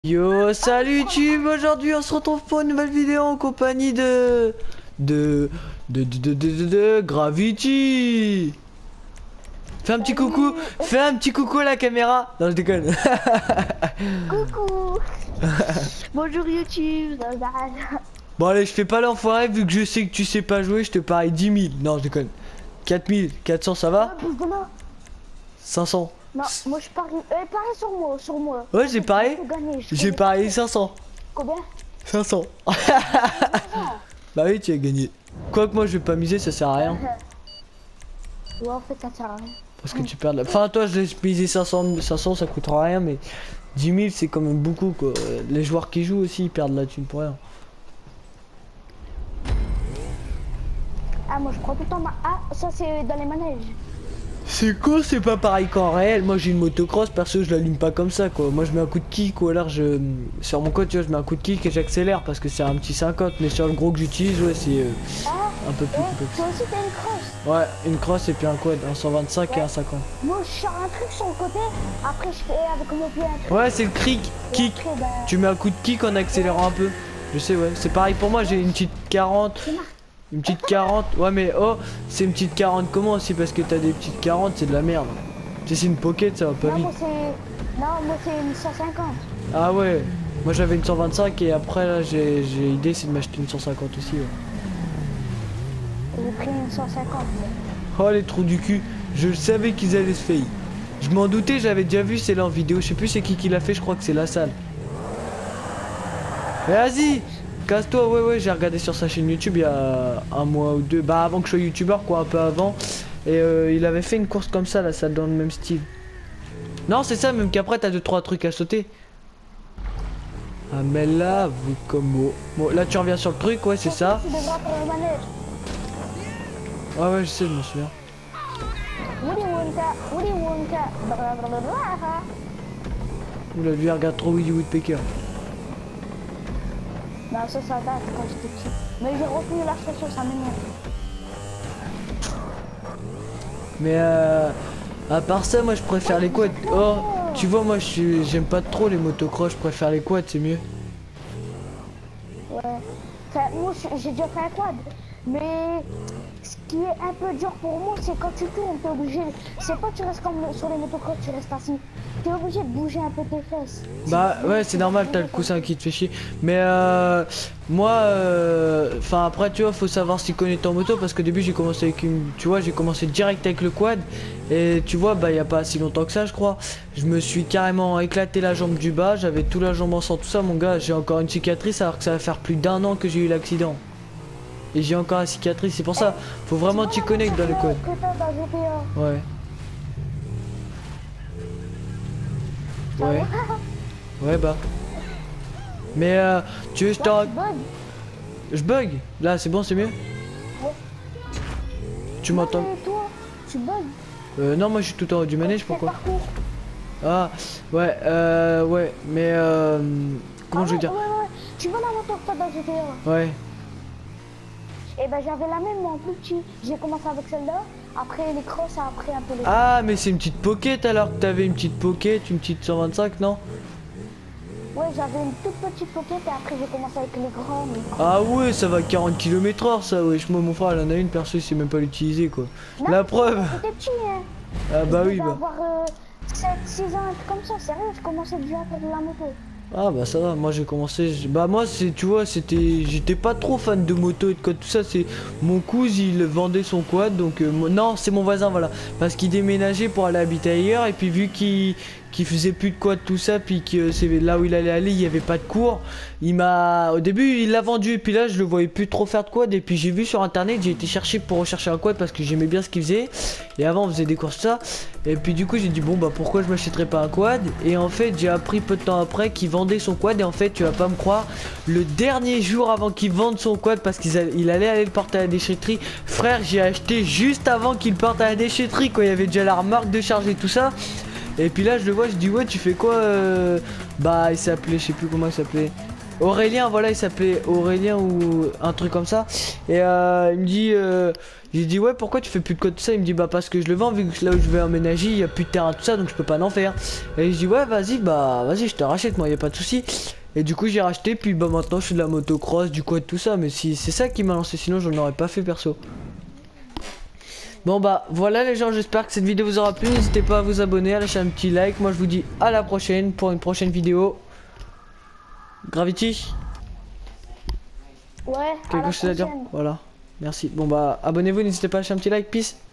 Yo, salut YouTube, aujourd'hui on se retrouve pour une nouvelle vidéo en compagnie de Gravity. Fais un petit coucou à la caméra. Non, je déconne. Coucou. Bonjour YouTube. Bon allez, je fais pas l'enfoiré vu que je sais que tu sais pas jouer, je te parie 10 000. Non, je déconne. 4 000, 400 ça va? 500. Non, moi je parie. Parie sur moi. Ouais, j'ai parié. J'ai parié 500. Combien? 500. Bah oui, tu as gagné. Quoique moi je vais pas miser, ça sert à rien. Ouais, en fait ça sert à rien. Parce que tu perds de la... Enfin toi je laisse miser 500 ça coûtera rien, mais 10 000 c'est quand même beaucoup quoi. Les joueurs qui jouent aussi ils perdent la thune pour rien. Ah moi je prends tout le temps ma... Ah ça c'est dans les manèges. C'est quoi, c'est pas pareil qu'en réel. Moi j'ai une motocross, perso je l'allume pas comme ça quoi. Moi je mets un coup de kick ou alors sur mon code tu vois je mets un coup de kick et j'accélère parce que c'est un petit 50. Mais sur le gros que j'utilise ouais c'est un peu plus complexe. Toi aussi t'as une crosse? Ouais, une cross et puis un quad, un 125 et un 50. Moi je sors un truc sur le côté, après je fais avec mon pied un truc. Ouais c'est le kick. Après, bah... Tu mets un coup de kick en accélérant un peu. Je sais ouais, c'est pareil pour moi, j'ai une petite 40. Une petite 40, ouais mais oh, c'est une petite 40 comment aussi parce que t'as des petites 40, c'est de la merde. Si c'est une pocket, ça va pas vite. Moi c'est une 150. Ah ouais, moi j'avais une 125 et après là j'ai idée c'est de m'acheter une 150 aussi. Ouais. J'ai pris une 150. Oh les trous du cul, je savais qu'ils allaient se faillir. Je m'en doutais, j'avais déjà vu c'est là en vidéo, je sais plus c'est qui l'a fait, je crois que c'est la salle. Vas-y, casse-toi, ouais, j'ai regardé sur sa chaîne YouTube il y a un mois ou deux, bah avant que je sois youtubeur quoi, un peu avant. Et il avait fait une course comme ça, là, ça dans le même style. Non, c'est ça, même qu'après t'as 2-3 trucs à sauter. Ah mais là, vous comme... Bon, là tu reviens sur le truc, ouais, c'est ça. Ouais, je sais, je me souviens. Oula, lui, regarde trop Willy Woodpecker. Non, ça date quand j'étais petit. Mais j'ai retenu la chanson, ça m'énerve. Mais à part ça, moi je préfère les quads. Oh, tu vois, moi j'aime pas trop les motocross, je préfère les quads, c'est mieux. Ouais. Enfin, moi j'ai déjà fait un quad. Mais ce qui est un peu dur pour moi, c'est quand tu tournes, t'es obligé. C'est pas tu restes comme sur les motocross, tu restes assis. T'es obligé de bouger un peu tes fesses. Bah ouais, c'est normal, t'as le coussin qui te fait chier. Mais moi, enfin après tu vois, faut savoir s'y connaître en moto parce qu'au début j'ai commencé avec une, tu vois, j'ai commencé direct avec le quad et tu vois, bah y a pas si longtemps que ça, je crois. Je me suis carrément éclaté la jambe du bas, j'avais tout la jambe en sang, tout ça, mon gars, j'ai encore une cicatrice alors que ça va faire plus d'1 an que j'ai eu l'accident. Et j'ai encore la cicatrice, c'est pour ça, faut vraiment t'y connaître dans le quad. Ouais. Ouais. Ouais bah. Mais tu veux je t'en... Je bug. Là c'est bon, c'est mieux. Tu m'entends? Toi, tu bugs. Non, moi je suis tout en haut du manège, pourquoi? Ah ouais, ouais, mais comment je veux dire? Ouais. Tu vois la moto que t'as dans GTA? Ouais. Et ben j'avais la même mais en plus petit. J'ai commencé avec celle-là, après les crosses, après un peu les... Ah mais c'est une petite pocket alors que t'avais une petite pocket, une petite 125 non? Ouais, j'avais une toute petite pocket et après j'ai commencé avec les grands. Ah ouais, ça va 40 km/h ça, wesh, moi mon frère il en a une, perso il sait même pas l'utiliser quoi. Non, la preuve. C'était petit hein. Ah bah oui Je devais bah. avoir 7-6 ans, un truc comme ça, sérieux, je commençais déjà à faire de la moto. Ah bah ça va, moi j'ai commencé, bah moi c'est, tu vois, j'étais pas trop fan de moto et de quad, tout ça, c'est mon cousin il vendait son quad, donc non c'est mon voisin voilà, parce qu'il déménageait pour aller habiter ailleurs et puis vu qu'il faisait plus de quad tout ça, puis que c'est là où il allait aller, il y avait pas de cours, au début il l'a vendu et puis là je le voyais plus trop faire de quad et puis j'ai vu sur internet, j'ai été chercher pour rechercher un quad parce que j'aimais bien ce qu'il faisait et avant on faisait des courses ça et puis du coup j'ai dit bon bah pourquoi je m'achèterais pas un quad et en fait j'ai appris peu de temps après qu'il vendait son quad et en fait tu vas pas me croire, le dernier jour avant qu'il vende son quad parce qu'il allait aller le porter à la déchetterie, frère j'ai acheté juste avant qu'il parte à la déchetterie quoi, il y avait déjà la remorque de charge et tout ça. Et puis là je le vois, je dis ouais tu fais quoi Bah il s'appelait, je sais plus comment il s'appelait. Aurélien, voilà, il s'appelait Aurélien ou un truc comme ça. Et il me dit, j'ai dit ouais, pourquoi tu fais plus de code tout ça? Il me dit bah parce que je le vends vu que là où je vais emménager, il y a plus de terrain tout ça, donc je peux pas en faire. Et je dis ouais, vas-y, bah vas-y, je te rachète, moi, y a pas de souci. Et du coup j'ai racheté, puis bah maintenant je fais de la motocross, du quad tout ça. Mais si c'est ça qui m'a lancé, sinon je n'aurais pas fait perso. Bon bah voilà les gens, j'espère que cette vidéo vous aura plu. N'hésitez pas à vous abonner, à lâcher un petit like. Moi je vous dis à la prochaine pour une prochaine vidéo. Gravity, Ouais, à quelque la chose à dire? prochaine. Voilà, merci. Bon bah abonnez-vous, n'hésitez pas à lâcher un petit like, peace.